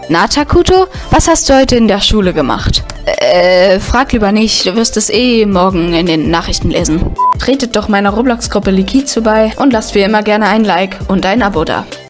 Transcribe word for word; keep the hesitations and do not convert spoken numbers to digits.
Na, Takuto, was hast du heute in der Schule gemacht? Äh, frag lieber nicht, du wirst es eh morgen in den Nachrichten lesen. Tretet doch meiner Roblox-Gruppe Likizu bei und lasst wie immer gerne ein Like und ein Abo da.